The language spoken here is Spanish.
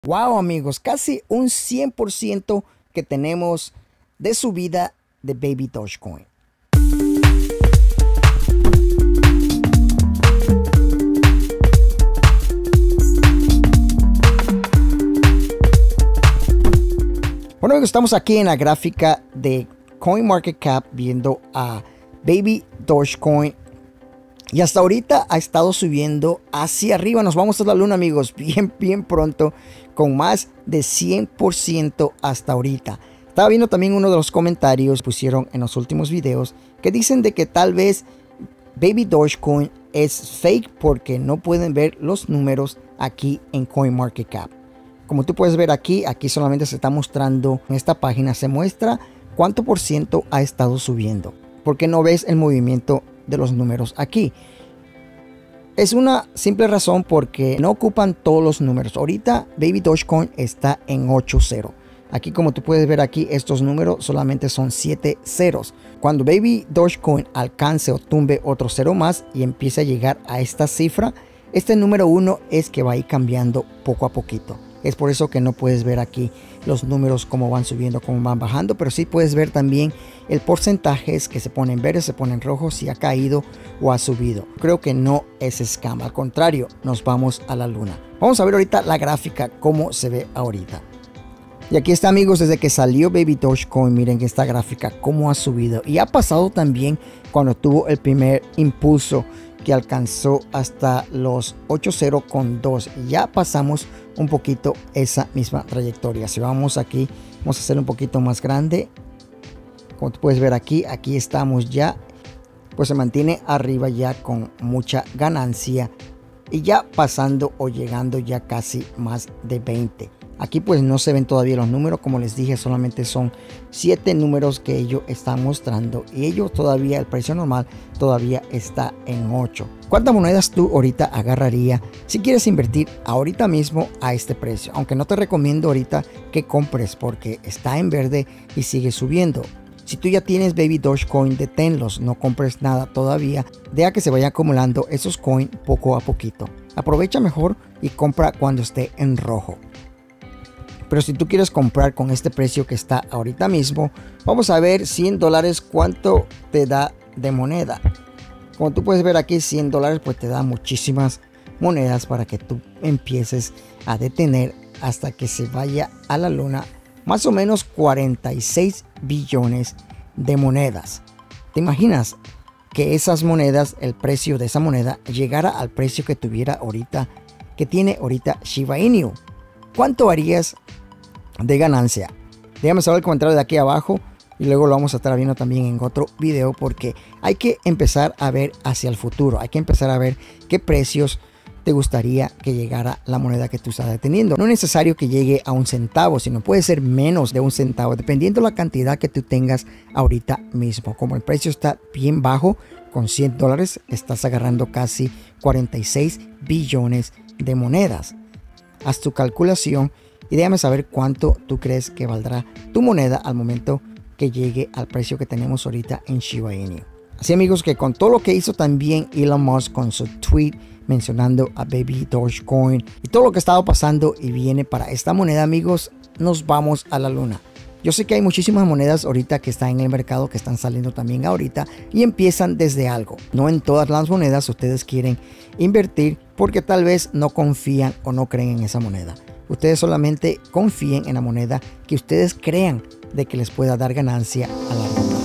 Wow, amigos, casi un 100% que tenemos de subida de Baby Dogecoin. Bueno, amigos, estamos aquí en la gráfica de CoinMarketCap viendo a Baby Dogecoin. Y hasta ahorita ha estado subiendo hacia arriba. Nos vamos a la luna, amigos, bien pronto, con más de 100% hasta ahorita. Estaba viendo también uno de los comentarios que pusieron en los últimos videos que dicen de que tal vez Baby Dogecoin es fake porque no pueden ver los números aquí en CoinMarketCap. Como tú puedes ver aquí solamente se está mostrando, en esta página se muestra cuánto por ciento ha estado subiendo. ¿Por qué no ves el movimiento de los números aquí? Es una simple razón porque no ocupan todos los números. Ahorita Baby Dogecoin está en 8.0. Aquí, como tú puedes ver aquí, estos números solamente son 7 ceros. Cuando Baby Dogecoin alcance o tumbe otro cero más y empiece a llegar a esta cifra, este número 1 es que va a ir cambiando poco a poquito. Es por eso que no puedes ver aquí los números cómo van subiendo, cómo van bajando, pero sí puedes ver también el porcentaje que se pone en verde, se pone en rojo, si ha caído o ha subido. Creo que no es scam, al contrario, nos vamos a la luna. Vamos a ver ahorita la gráfica, cómo se ve ahorita. Y aquí está, amigos, desde que salió Baby Dogecoin, miren que esta gráfica cómo ha subido. Y ha pasado también cuando tuvo el primer impulso que alcanzó hasta los 8.0.2. Ya pasamos un poquito esa misma trayectoria. Si vamos aquí, vamos a hacer un poquito más grande. Como tú puedes ver aquí estamos ya, pues se mantiene arriba ya con mucha ganancia y ya pasando o llegando ya casi más de 20. Aquí pues no se ven todavía los números, como les dije, solamente son 7 números que ellos están mostrando y ellos todavía, el precio normal todavía está en 8. ¿Cuántas monedas tú ahorita agarraría si quieres invertir ahorita mismo a este precio? Aunque no te recomiendo ahorita que compres porque está en verde y sigue subiendo. Si tú ya tienes Baby Dogecoin, deténlos, no compres nada todavía, deja que se vaya acumulando esos coins poco a poquito. Aprovecha mejor y compra cuando esté en rojo. Pero si tú quieres comprar con este precio que está ahorita mismo, vamos a ver $100 cuánto te da de moneda. Como tú puedes ver aquí, $100 pues te da muchísimas monedas para que tú empieces a detener hasta que se vaya a la luna. Más o menos 46 billones de monedas. ¿Te imaginas que esas monedas, el precio de esa moneda llegara al precio que tuviera ahorita, que tiene ahorita Shiba Inu? ¿Cuánto harías de ganancia? Déjame saber el comentario de aquí abajo y luego lo vamos a estar viendo también en otro video, porque hay que empezar a ver hacia el futuro. Hay que empezar a ver qué precios te gustaría que llegara la moneda que tú estás deteniendo. No es necesario que llegue a un centavo, sino puede ser menos de un centavo, dependiendo la cantidad que tú tengas ahorita mismo. Como el precio está bien bajo, con $100 estás agarrando casi 46 billones de monedas. Haz tu calculación y déjame saber cuánto tú crees que valdrá tu moneda al momento que llegue al precio que tenemos ahorita en Shiba Inu. Así, amigos, que con todo lo que hizo también Elon Musk con su tweet mencionando a Baby Dogecoin y todo lo que ha estado pasando y viene para esta moneda, amigos, nos vamos a la luna. Yo sé que hay muchísimas monedas ahorita que están en el mercado, que están saliendo también ahorita y empiezan desde algo. No en todas las monedas ustedes quieren invertir porque tal vez no confían o no creen en esa moneda. Ustedes solamente confíen en la moneda que ustedes crean de que les pueda dar ganancia a largo plazo.